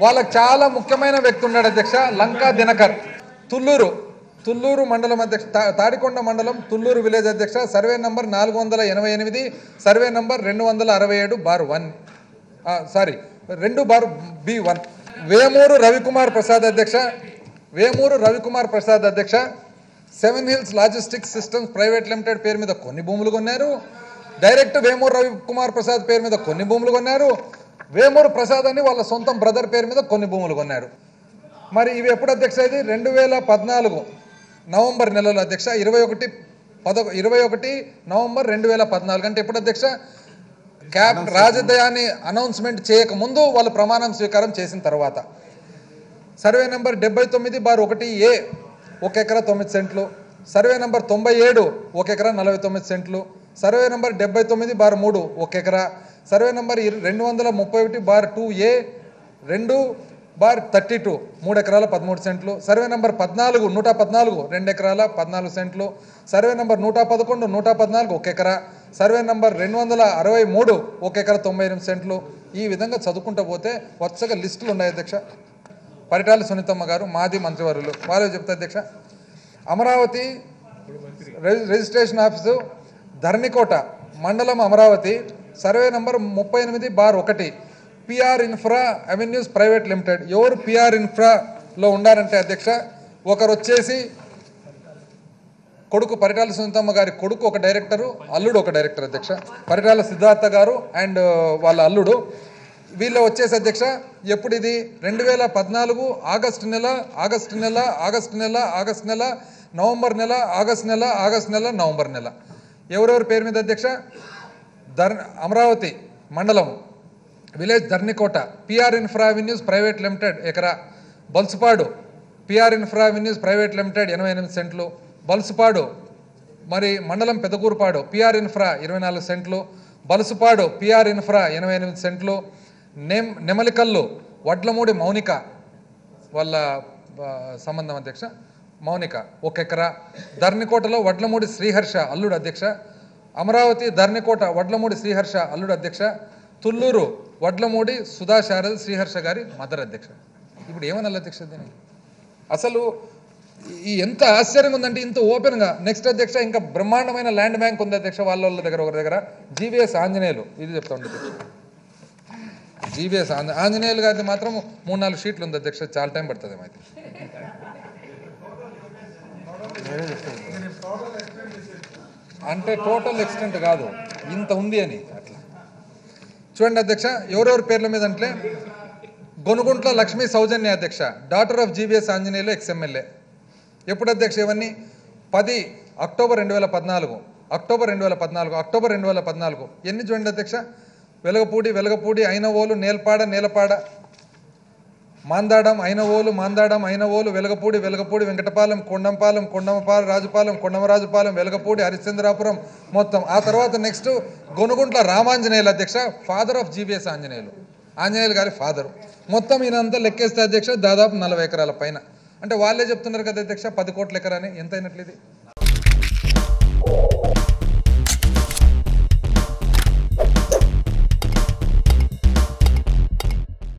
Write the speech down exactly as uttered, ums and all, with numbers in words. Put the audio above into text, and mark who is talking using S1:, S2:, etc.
S1: వాళ్ళకి చాలా ముఖ్యమైన వ్యక్తి ఉన్నాడు అధ్యక్ష, లంకా దినకర్. తుళ్ళూరు తుళ్ళూరు మండలం అధ్యక్ష, తాడికొండ మండలం తుళ్ళూరు విలేజ్ అధ్యక్ష. సర్వే నంబర్ నాలుగు వందల ఎనభై ఎనిమిది, సర్వే నంబర్ రెండు వందల అరవై ఏడు బార్ వన్ సారీ రెండు bar B one. Vemuru Ravikumar Prasad అధ్యక్ష. వేమూరు రవికుమార్ ప్రసాద్ అధ్యక్ష. Seven hills logistics systems private limited పేరు మీద కొన్ని భూములు కొన్నారు. డైరెక్ట్ వేమూరు రవికుమార్ ప్రసాద్ పేరు మీద కొన్ని భూములు కొన్నారు. వేమూరు ప్రసాద్ అని వాళ్ళ సొంతం బ్రదర్ పేరు మీద కొన్ని భూములు కొన్నారు. మరి ఇవి ఎప్పుడు అధ్యక్ష? ఇది రెండు వేల పద్నాలుగు నవంబర్ నెలలో అధ్యక్ష. ఇరవై ఒకటి పద ఇరవై ఒకటి నవంబర్ రెండు వేల పద్నాలుగు అంటే ఎప్పుడు అధ్యక్ష? క్యాబ్ రాజధాని అనౌన్స్మెంట్ చేయకముందు వాళ్ళు ప్రమాణం స్వీకారం చేసిన తర్వాత. సర్వే నెంబర్ డెబ్బై తొమ్మిది బార్ ఒకటి ఏ ఒక ఎకరా తొమ్మిది సెంట్లు. సర్వే నెంబర్ తొంభై ఏడు ఒక ఎకరా నలభై తొమ్మిది సెంట్లు. సర్వే నెంబర్ డెబ్బై తొమ్మిది బార్ మూడు ఒక ఎకరా. సర్వే నెంబర్ రెండు వందల ముప్పై ఒకటి బార్ టూ ఏ రెండు బార్ థర్టీ టూ మూడు ఎకరాల పదమూడు సెంట్లు. సర్వే నెంబర్ పద్నాలుగు నూట పద్నాలుగు రెండు ఎకరాల పద్నాలుగు సెంట్లు. సర్వే నెంబర్ నూట పదకొండు నూట పద్నాలుగు ఒక ఎకరా. సర్వే నెంబర్ రెండు వందల అరవై మూడు ఒక ఎకరా తొంభై ఎనిమిది సెంట్లు. ఈ విధంగా చదువుకుంటూ పోతే వరుసగా లిస్టులు ఉన్నాయి అధ్యక్ష. పరిటాల సునీతమ్మ గారు మాజీ మంత్రివర్యులు, వాళ్ళే చెప్తారు అధ్యక్ష. అమరావతి రిజిస్ట్రేషన్ ఆఫీసు ధర్నికోట మండలం అమరావతి. సర్వే నంబర్ ముప్పై ఎనిమిది బార్ ఒకటి PR infra avenues private limited. ఎవరు పిఆర్ ఇన్ఫ్రాలో ఉండారంటే అధ్యక్ష, ఒకరు వచ్చేసి కొడుకు పరిటాల సునీతమ్మ గారి కొడుకు ఒక డైరెక్టరు, అల్లుడు ఒక డైరెక్టర్ అధ్యక్ష. పరిటాల సిద్ధార్థ గారు అండ్ వాళ్ళ అల్లుడు. వీళ్ళు వచ్చేసి అధ్యక్ష ఎప్పుడు ఇది రెండు వేల పద్నాలుగు ఆగస్టు నెల ఆగస్టు నెల ఆగస్టు నెల ఆగస్టు నెల నవంబర్ నెల ఆగస్టు నెల ఆగస్టు నెల నవంబర్ నెల. ఎవరెవరి పేరు మీద అధ్యక్ష? ధర్ అమరావతి మండలం village Dharnikota PR infra avenues private limited ఎకరా. Balusupadu PR infra avenues private limited ఎనభై ఎనిమిది సెంట్లు. బల్సుపాడు మరి మండలం పెదకూరుపాడు పిఆర్ ఇన్ఫ్రా ఇరవై నాలుగు సెంట్లు. బలుసుపాడు పిఆర్ ఇన్ఫ్రా ఎనభై ఎనిమిది సెంట్లు. నెమ్ నెమలికల్లు వడ్లమూడి మౌనిక వాళ్ళ సంబంధం అధ్యక్ష మౌనిక ఒక ఎకరా. ధర్నికోటలో వడ్లమూడి శ్రీహర్ష అల్లుడు అధ్యక్ష. అమరావతి ధర్నికోట వడ్లమూడి శ్రీహర్ష అల్లుడు అధ్యక్ష. తుళ్ళూరు వడ్లమూడి సుధా శారద శ్రీహర్ష గారి మదర్ అధ్యక్ష. ఇప్పుడు ఏమనాలి అధ్యక్ష దీనికి? అసలు ఈ ఎంత ఆశ్చర్యంగా ఉందంటే ఇంత ఓపెన్గా. నెక్స్ట్ అధ్యక్ష ఇంకా బ్రహ్మాండమైన ల్యాండ్ బ్యాంక్ ఉంది అధ్యక్ష వాళ్ళ వాళ్ళ దగ్గర. ఒకరి దగ్గర జీవీఎస్ ఆంజనేయులు, ఇది చెప్తా ఉంది అధ్యక్ష. జీవీఎస్ ఆంజనేయులు గారిది మాత్రం మూడు నాలుగు షీట్లు ఉంది అధ్యక్ష. చాలా టైం పడుతుంది అయితే. అంటే టోటల్ ఎక్స్టెంట్ కాదు, ఇంత ఉంది అని అట్లా చూడండి అధ్యక్ష. ఎవరెవరి పేర్ల మీద అంటే గొనుగుంట్ల లక్ష్మీ సౌజన్య అధ్యక్ష, daughter of GVS Anjaneyulu ex MLA. ఎప్పుడు అధ్యక్ష ఇవన్నీ? పది అక్టోబర్ రెండు వేల పద్నాలుగు అక్టోబర్ రెండు వేల పద్నాలుగు అక్టోబర్ రెండు వేల పద్నాలుగు ఎన్ని చూడండి అధ్యక్ష. వెలగపూడి వెలగపూడి అయినవోలు నేల్పాడ నేలపాడ మాందాడం అయినవోలు మాందాడం అయినవోలు వెలగపూడి వెలగపూడి వెంకటపాలెం కొండంపాలెం కొండమపాలెం రాజుపాలెం కొండమరాజుపాలెం వెలగపూడి హరిశ్చంద్రాపురం మొత్తం. ఆ తర్వాత నెక్స్ట్ గొనుగుంట్ల రామాంజనేయులు అధ్యక్ష, father of GVS Anjaneyulu, Anjaneyulu గారి ఫాదరు. మొత్తం ఈయనంతా లెక్కేస్తే అధ్యక్ష దాదాపు నలభై ఎకరాల పైన. అంటే వాళ్ళే చెప్తున్నారు కదా అధ్యక్ష పది కోట్ల ఎకరాని. ఎంత అయినట్లు ఇది?